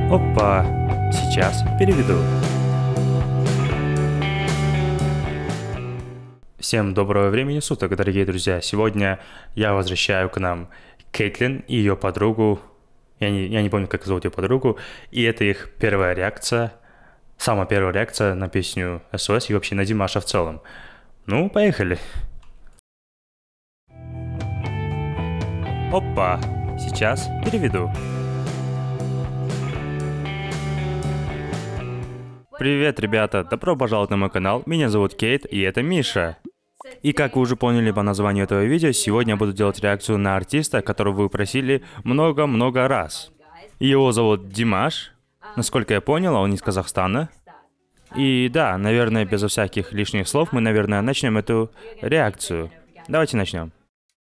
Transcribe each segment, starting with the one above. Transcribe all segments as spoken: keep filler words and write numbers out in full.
Опа! Сейчас переведу. Всем доброго времени суток, дорогие друзья. Сегодня я возвращаю к нам Кейтлин и ее подругу. Я не, я не помню, как зовут ее подругу. И это их первая реакция. Самая первая реакция на песню эс о эс и вообще на Димаша в целом. Ну, поехали. Опа! Сейчас переведу. Привет, ребята! Добро пожаловать на мой канал. Меня зовут Кейт, и это Миша. И как вы уже поняли по названию этого видео, сегодня я буду делать реакцию на артиста, которого вы просили много-много раз. Его зовут Димаш. Насколько я понял, он из Казахстана. И да, наверное, безо всяких лишних слов мы, наверное, начнем эту реакцию. Давайте начнем.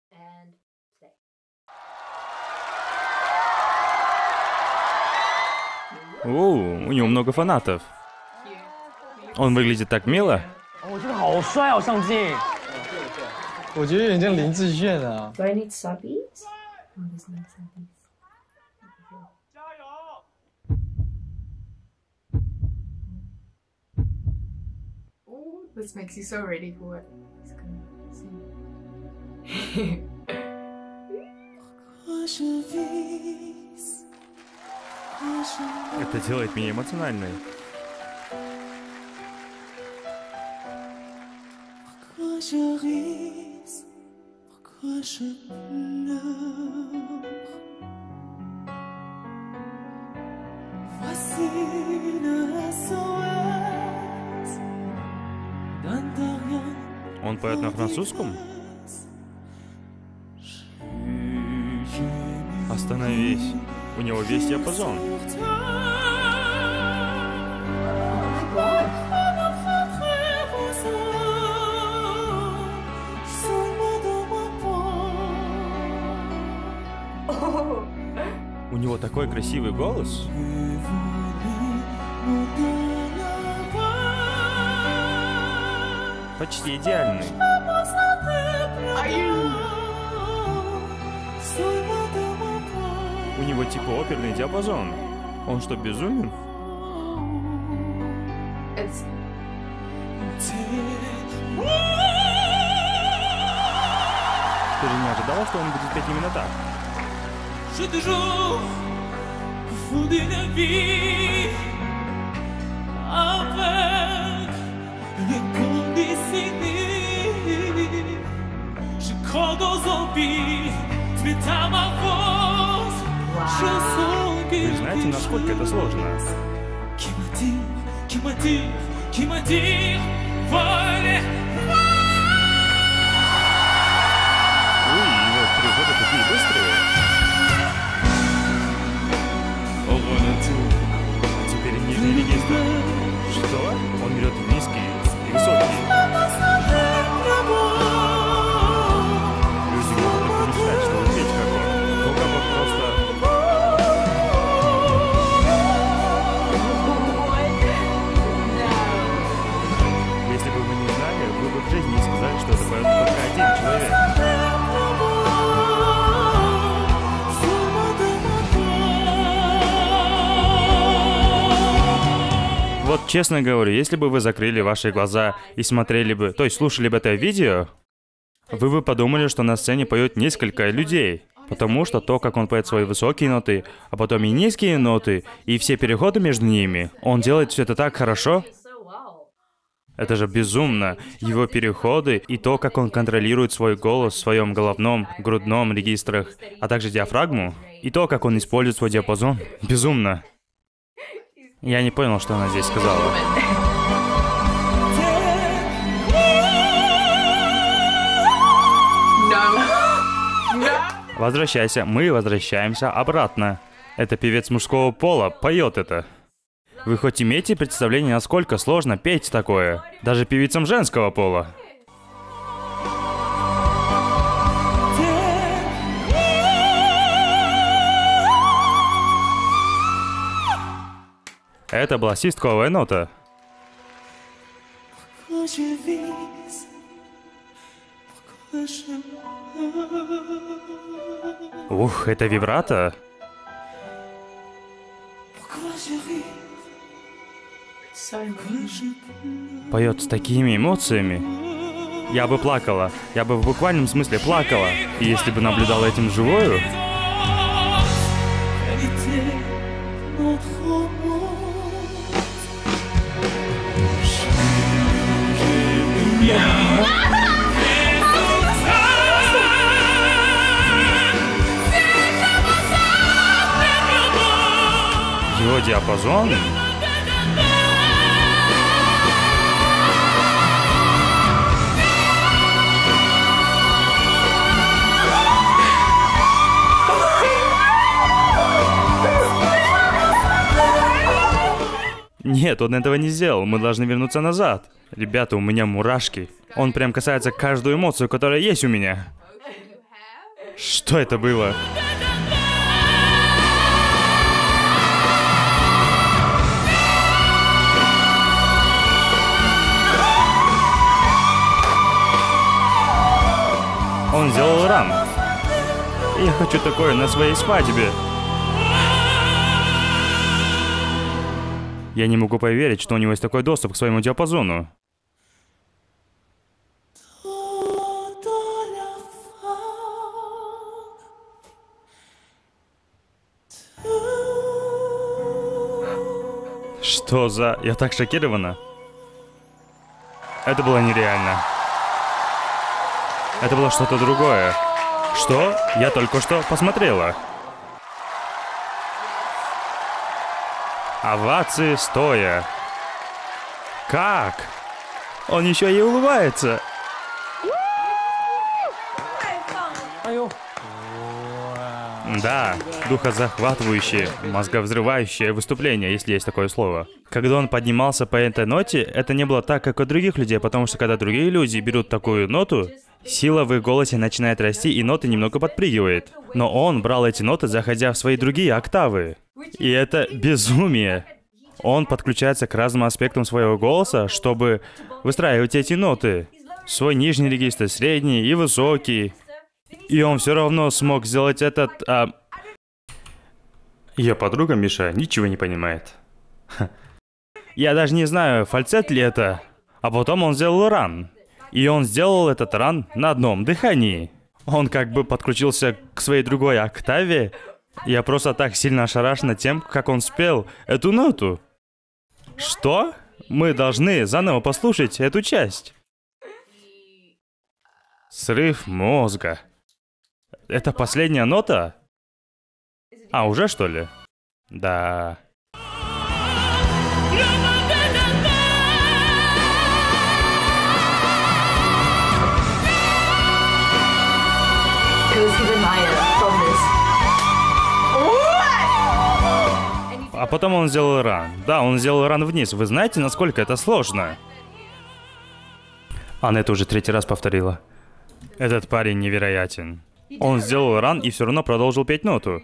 Оу, у него много фанатов. Он выглядит так мило. 我觉得好帅哦，上镜。我觉得有点像林志炫啊。Do I need subbies? Oh, there's no subbies. 加油 Oh, this makes you so ready for it. It's gonna see. Это делает меня эмоциональной. Он поет на французском? Остановись. У него весь диапазон. У него такой красивый голос. Почти идеальный. У него типа оперный диапазон. Он что, безумен? It's... Ты же не ожидала, что он будет петь именно так? Je toujours au fond d'une vie avec les condescendés. Je crois dans un vie, tu es à ma force. Je sens que Вы знаете, насколько это сложно? Qui m'attire, qui m'attire, qui m'attire, voilà. Ой, его переходы такие быстрые. А теперь нижний регистр. Что? Он берет низкий и высокий. Люди могут только мечтать, что он петь как он. Только вот просто... Если бы вы не знали, вы бы в жизни не сказали, что это поет только один человек. Вот честно говорю, если бы вы закрыли ваши глаза и смотрели бы, то есть слушали бы это видео, вы бы подумали, что на сцене поют несколько людей. Потому что то, как он поет свои высокие ноты, а потом и низкие ноты, и все переходы между ними, он делает все это так хорошо. Это же безумно. Его переходы и то, как он контролирует свой голос в своем головном, грудном регистрах, а также диафрагму, и то, как он использует свой диапазон. Безумно. Я не понял, что она здесь сказала. No. No. Возвращайся, мы возвращаемся обратно. Это певец мужского пола, поет это. Вы хоть имеете представление, насколько сложно петь такое? Даже певицам женского пола. Это была свистковая нота. Ух, это вибрато. So emotional. Поет с такими эмоциями. Я бы плакала. Я бы в буквальном смысле плакала. И если бы наблюдала этим вживую... Его диапазон... Нет, он этого не сделал. Мы должны вернуться назад. Ребята, у меня мурашки. Он прям касается каждую эмоцию, которая есть у меня. Что это было? Он сделал ран. Я хочу такое на своей свадьбе. Я не могу поверить, что у него есть такой доступ к своему диапазону. Что за... Я так шокирована. Это было нереально. Это было что-то другое. Что? Я только что посмотрела. Овации стоя. Как? Он еще и улыбается. Да, духозахватывающее, мозговзрывающее выступление, если есть такое слово. Когда он поднимался по этой ноте, это не было так, как у других людей, потому что когда другие люди берут такую ноту, сила в их голосе начинает расти, и нота немного подпрыгивает. Но он брал эти ноты, заходя в свои другие октавы. И это безумие. Он подключается к разным аспектам своего голоса, чтобы выстраивать эти ноты. Свой нижний регистр, средний и высокий. И он все равно смог сделать этот... А... Ее подруга Миша ничего не понимает. Я даже не знаю, фальцет ли это. А потом он сделал ран. И он сделал этот ран на одном дыхании. Он как бы подключился к своей другой октаве. Я просто так сильно ошарашена тем, как он спел эту ноту. Что? Мы должны заново послушать эту часть. Срыв мозга. Это последняя нота? А, уже что ли? Да. А потом он сделал ран. Да, он сделал ран вниз. Вы знаете, насколько это сложно? Она это уже третий раз повторила. Этот парень невероятен. Он сделал ран и все равно продолжил петь ноту.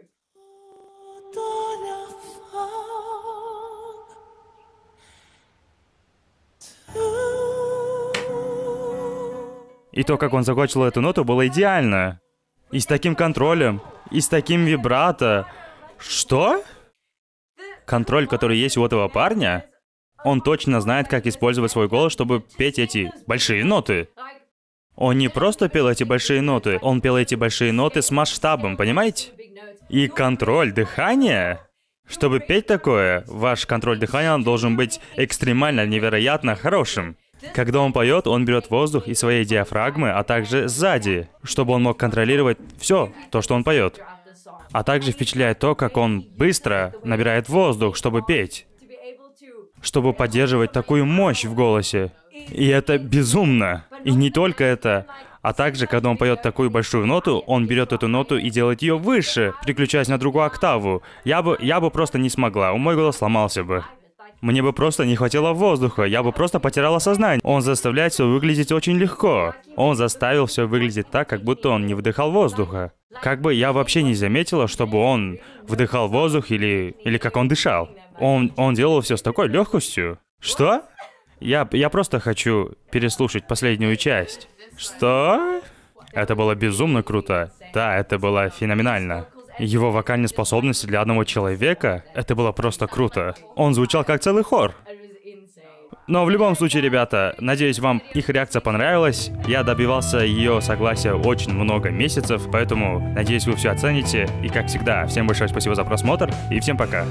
И то, как он закончил эту ноту, было идеально. И с таким контролем, и с таким вибрато. Что? Контроль, который есть у этого парня, он точно знает, как использовать свой голос, чтобы петь эти большие ноты. Он не просто пел эти большие ноты, он пел эти большие ноты с масштабом, понимаете? И контроль дыхания. Чтобы петь такое, ваш контроль дыхания должен быть экстремально невероятно хорошим. Когда он поет, он берет воздух из своей диафрагмы, а также сзади, чтобы он мог контролировать все, то, что он поет. А также впечатляет то, как он быстро набирает воздух, чтобы петь. Чтобы поддерживать такую мощь в голосе. И это безумно. И не только это, а также, когда он поет такую большую ноту, он берет эту ноту и делает ее выше, переключаясь на другую октаву. Я бы, я бы просто не смогла, мой голос сломался бы. Мне бы просто не хватило воздуха, я бы просто потеряла сознание. Он заставляет все выглядеть очень легко. Он заставил все выглядеть так, как будто он не вдыхал воздуха. Как бы я вообще не заметила, чтобы он вдыхал воздух или, или как он дышал. Он, он делал все с такой легкостью. Что? Я, я просто хочу переслушать последнюю часть. Что? Это было безумно круто. Да, это было феноменально. Его вокальные способности для одного человека, это было просто круто. Он звучал как целый хор. Но в любом случае, ребята, надеюсь, вам их реакция понравилась. Я добивался ее согласия очень много месяцев, поэтому надеюсь, вы все оцените. И как всегда, всем большое спасибо за просмотр и всем пока.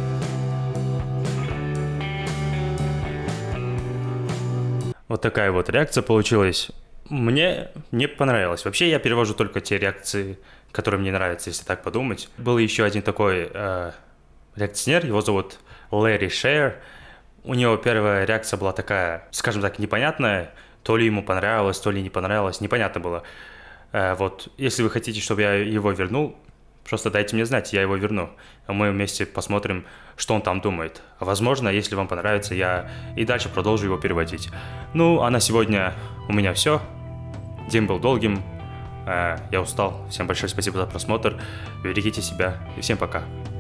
Вот такая вот реакция получилась. Мне не понравилось. Вообще, я перевожу только те реакции, которые мне нравятся, если так подумать. Был еще один такой э, реакционер, его зовут Лэри Шер. У него первая реакция была такая, скажем так, непонятная. То ли ему понравилось, то ли не понравилось. Непонятно было. Э, вот, если вы хотите, чтобы я его вернул, просто дайте мне знать, я его верну. А мы вместе посмотрим, что он там думает. Возможно, если вам понравится, я и дальше продолжу его переводить. Ну, а на сегодня у меня все. День был долгим. Я устал. Всем большое спасибо за просмотр. Берегите себя и всем пока.